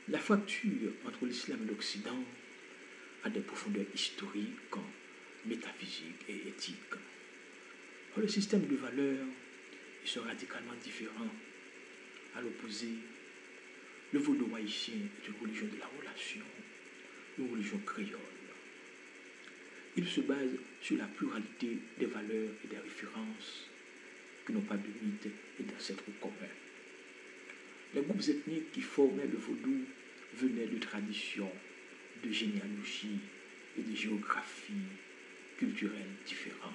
La fracture entre l'islam et l'Occident a des profondeurs historiques, métaphysiques et éthiques. Le système de valeurs sont radicalement différents. À l'opposé, le vaudou haïtien est une religion de la relation, une religion créole. Il se base sur la pluralité des valeurs et des références qui n'ont pas de mythe et d'ancêtres communs. Les groupes ethniques qui formaient le vaudou venaient de traditions, de généalogie et de géographie culturelle différentes.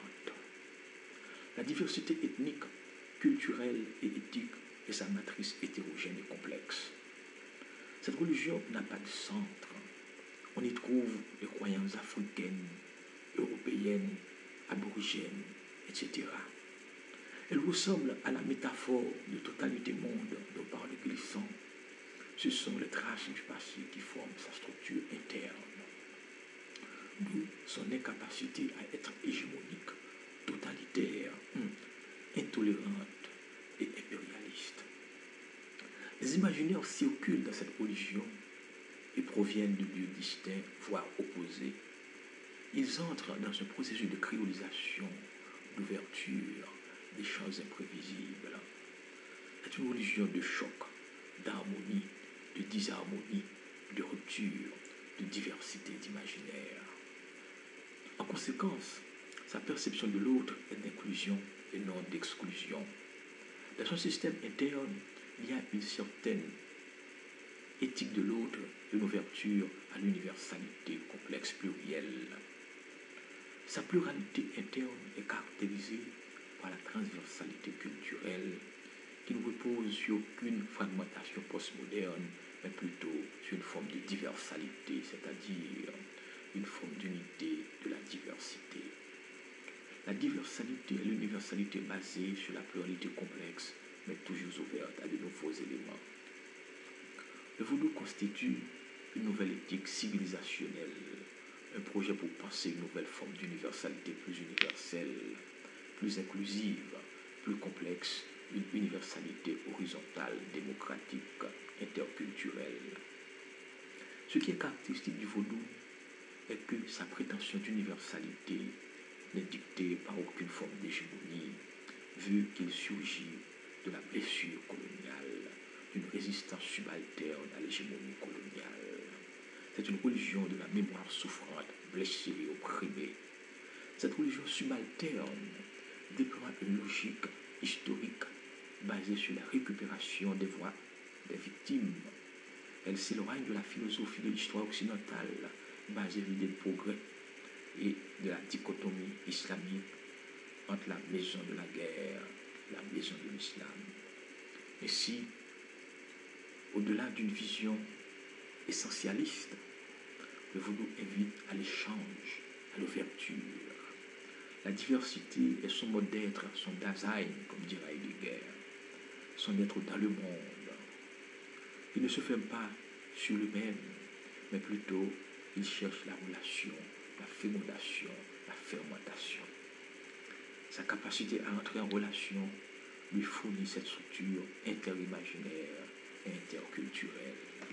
La diversité ethnique, culturelle et éthique est sa matrice hétérogène et complexe. Cette religion n'a pas de centre. On y trouve les croyances africaines, européennes, aborigènes, etc. Elle ressemble à la métaphore de totalité monde dont parle Glissant. Ce sont les traces du passé qui forment sa structure interne, d'où son incapacité à être hégémonique, totalitaire, intolérante et impérialiste. Les imaginaires circulent dans cette religion et proviennent de lieux distincts, voire opposés. Ils entrent dans un processus de créolisation, d'ouverture, d'échanges imprévisibles. C'est une religion de choc, d'harmonie, de disharmonie, de rupture, de diversité d'imaginaire. En conséquence, sa perception de l'autre est d'inclusion et non d'exclusion. Dans son système interne, il y a une certaine éthique de l'autre, une ouverture à l'universalité complexe plurielle. Sa pluralité interne est caractérisée par la transversalité culturelle qui ne repose sur aucune fragmentation postmoderne, mais plutôt sur une forme de diversalité, c'est-à-dire une forme d'unité de la diversité. La diversalité est l'universalité basée sur la pluralité complexe, mais toujours ouverte à de nouveaux éléments. Le vaudou constitue une nouvelle éthique civilisationnelle, un projet pour penser une nouvelle forme d'universalité plus universelle, plus inclusive, plus complexe, une universalité horizontale, démocratique, interculturelle. Ce qui est caractéristique du vaudou est que sa prétention d'universalité n'est dicté par aucune forme d'hégémonie, vu qu'il surgit de la blessure coloniale, d'une résistance subalterne à l'hégémonie coloniale. C'est une religion de la mémoire souffrante, blessée et opprimée. Cette religion subalterne déploie une logique historique basée sur la récupération des voix des victimes. Elle s'éloigne de la philosophie de l'histoire occidentale, basée sur l'idée de progrès et de la dichotomie islamique entre la maison de la guerre et la maison de l'islam. Ainsi, au-delà d'une vision essentialiste, le vaudou invite à l'échange, à l'ouverture. La diversité est son mode d'être, son Dasein, comme dira Heidegger, son être dans le monde. Il ne se ferme pas sur lui-même, mais plutôt il cherche la relation, la fécondation, la fermentation. Sa capacité à entrer en relation lui fournit cette structure interimaginaire et interculturelle.